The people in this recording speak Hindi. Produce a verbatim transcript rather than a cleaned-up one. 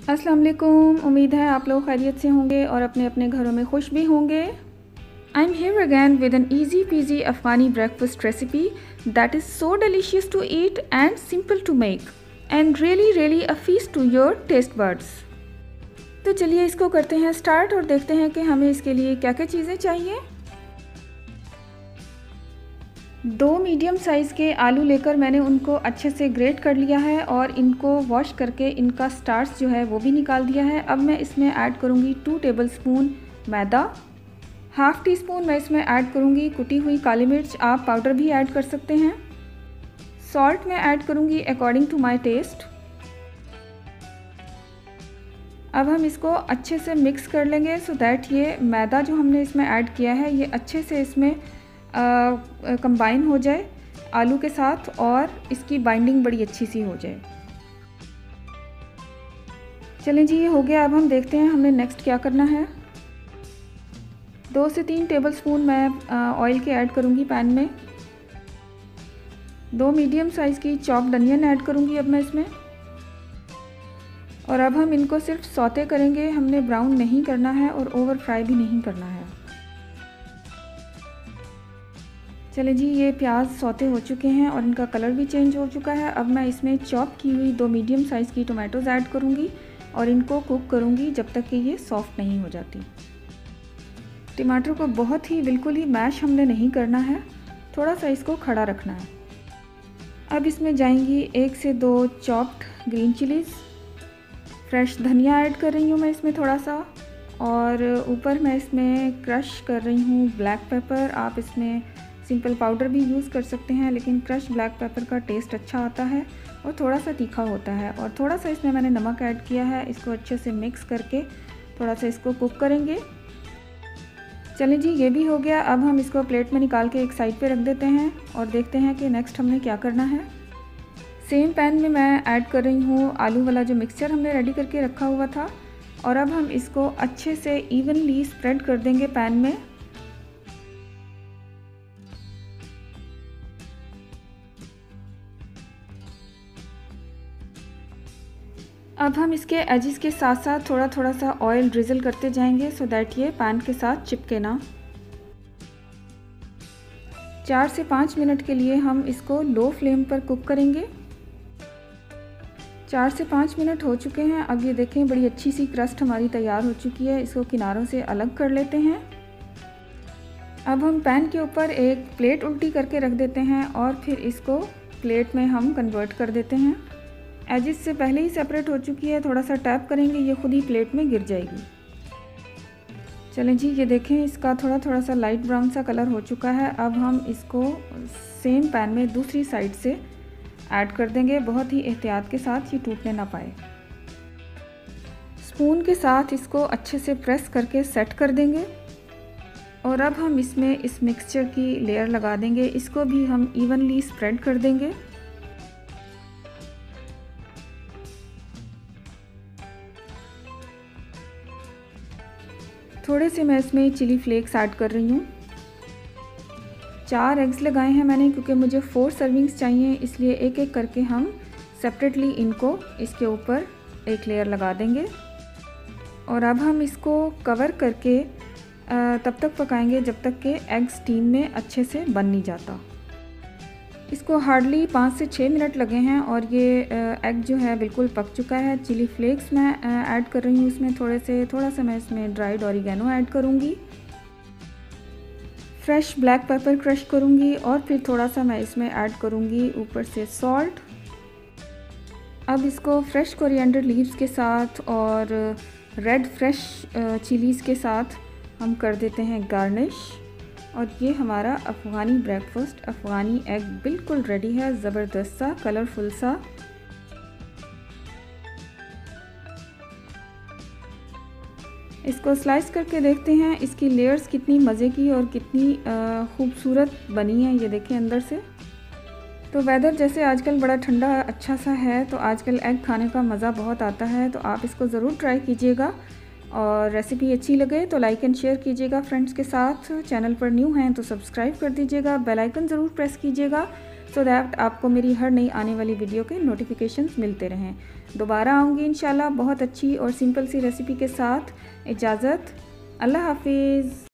अस्सलाम वालेकुम। उम्मीद है आप लोग खैरियत से होंगे और अपने अपने घरों में खुश भी होंगे। I am here again with an easy peasy Afghani breakfast recipe that is so delicious to eat and simple to make and really really a feast to your taste buds. तो चलिए इसको करते हैं स्टार्ट और देखते हैं कि हमें इसके लिए क्या क्या चीज़ें चाहिए। दो मीडियम साइज़ के आलू लेकर मैंने उनको अच्छे से ग्रेट कर लिया है और इनको वॉश करके इनका स्टार्च जो है वो भी निकाल दिया है। अब मैं इसमें ऐड करूँगी टू टेबलस्पून मैदा, हाफ़ टी स्पून मैं इसमें ऐड करूँगी कुटी हुई काली मिर्च, आप पाउडर भी ऐड कर सकते हैं। सॉल्ट मैं ऐड करूँगी अकॉर्डिंग टू माय टेस्ट। अब हम इसको अच्छे से मिक्स कर लेंगे सो दैट ये मैदा जो हमने इसमें ऐड किया है ये अच्छे से इसमें कंबाइन हो जाए आलू के साथ और इसकी बाइंडिंग बड़ी अच्छी सी हो जाए। चलें जी, ये हो गया। अब हम देखते हैं हमने नेक्स्ट क्या करना है। दो से तीन टेबलस्पून मैं ऑयल के ऐड करूँगी पैन में। दो मीडियम साइज़ की चॉप्ड अनियन ऐड करूँगी अब मैं इसमें। और अब हम इनको सिर्फ सौते करेंगे, हमने ब्राउन नहीं करना है और ओवर फ्राई भी नहीं करना है। चले जी, ये प्याज सौते हो चुके हैं और इनका कलर भी चेंज हो चुका है। अब मैं इसमें चॉप की हुई दो मीडियम साइज़ की टोमेटोज़ ऐड करूँगी और इनको कुक करूँगी जब तक कि ये सॉफ्ट नहीं हो जाती। टमाटर को बहुत ही बिल्कुल ही मैश हमने नहीं करना है, थोड़ा सा इसको खड़ा रखना है। अब इसमें जाएंगी एक से दो चॉप्ड ग्रीन चिलीज़, फ्रेश धनिया ऐड कर रही हूँ मैं इसमें थोड़ा सा, और ऊपर मैं इसमें क्रश कर रही हूँ ब्लैक पेपर। आप इसमें सिंपल पाउडर भी यूज़ कर सकते हैं, लेकिन क्रश ब्लैक पेपर का टेस्ट अच्छा आता है और थोड़ा सा तीखा होता है। और थोड़ा सा इसमें मैंने नमक ऐड किया है। इसको अच्छे से मिक्स करके थोड़ा सा इसको कुक करेंगे। चलें जी, ये भी हो गया। अब हम इसको प्लेट में निकाल के एक साइड पे रख देते हैं और देखते हैं कि नेक्स्ट हमने क्या करना है। सेम पैन में मैं ऐड कर रही हूँ आलू वाला जो मिक्सचर हमने रेडी करके रखा हुआ था और अब हम इसको अच्छे से इवनली स्प्रेड कर देंगे पैन में। अब हम इसके एजिस के साथ साथ थोड़ा थोड़ा सा ऑयल ड्रिजल करते जाएंगे सो दैट ये पैन के साथ चिपके ना। चार से पाँच मिनट के लिए हम इसको लो फ्लेम पर कुक करेंगे। चार से पाँच मिनट हो चुके हैं। अब ये देखें बड़ी अच्छी सी क्रस्ट हमारी तैयार हो चुकी है। इसको किनारों से अलग कर लेते हैं। अब हम पैन के ऊपर एक प्लेट उल्टी करके रख देते हैं और फिर इसको प्लेट में हम कन्वर्ट कर देते हैं। एजिस से पहले ही सेपरेट हो चुकी है, थोड़ा सा टैप करेंगे ये खुद ही प्लेट में गिर जाएगी। चलें जी, ये देखें इसका थोड़ा थोड़ा सा लाइट ब्राउन सा कलर हो चुका है। अब हम इसको सेम पैन में दूसरी साइड से ऐड कर देंगे, बहुत ही एहतियात के साथ, ये टूटने ना पाए। स्पून के साथ इसको अच्छे से प्रेस करके सेट कर देंगे और अब हम इसमें इस मिक्सचर की लेयर लगा देंगे। इसको भी हम इवनली स्प्रेड कर देंगे। थोड़े से मैं इसमें चिली फ्लेक्स ऐड कर रही हूँ। चार एग्स लगाए हैं मैंने क्योंकि मुझे फोर सर्विंग्स चाहिए, इसलिए एक एक करके हम सेपरेटली इनको इसके ऊपर एक लेयर लगा देंगे और अब हम इसको कवर करके तब तक पकाएंगे जब तक कि एग स्टीम में अच्छे से बन नहीं जाता। इसको हार्डली पाँच से छः मिनट लगे हैं और ये एग जो है बिल्कुल पक चुका है। चिली फ्लेक्स मैं ऐड कर रही हूँ इसमें थोड़े से, थोड़ा सा मैं इसमें ड्राइड ऑरिगेनो ऐड करूँगी, फ्रेश ब्लैक पेपर क्रश करूँगी और फिर थोड़ा सा मैं इसमें ऐड करूँगी ऊपर से सॉल्ट। अब इसको फ्रेश कोरिएंडर लीव्स के साथ और रेड फ्रेश चिलीज़ के साथ हम कर देते हैं गार्निश और ये हमारा अफ़गानी ब्रेकफास्ट, अफ़गानी एग बिल्कुल रेडी है। ज़बरदस्त सा, कलरफुल सा। इसको स्लाइस करके देखते हैं इसकी लेयर्स कितनी मज़े की और कितनी खूबसूरत बनी है। ये देखें अंदर से। तो वेदर जैसे आजकल बड़ा ठंडा अच्छा सा है तो आजकल एग खाने का मज़ा बहुत आता है, तो आप इसको ज़रूर ट्राई कीजिएगा और रेसिपी अच्छी लगे तो लाइक एंड शेयर कीजिएगा फ्रेंड्स के साथ। चैनल पर न्यू हैं तो सब्सक्राइब कर दीजिएगा, बेल आइकन ज़रूर प्रेस कीजिएगा सो दैट आपको मेरी हर नई आने वाली वीडियो के नोटिफिकेशंस मिलते रहें। दोबारा आऊँगी इंशाल्लाह बहुत अच्छी और सिंपल सी रेसिपी के साथ। इजाज़त, अल्लाह हाफिज़।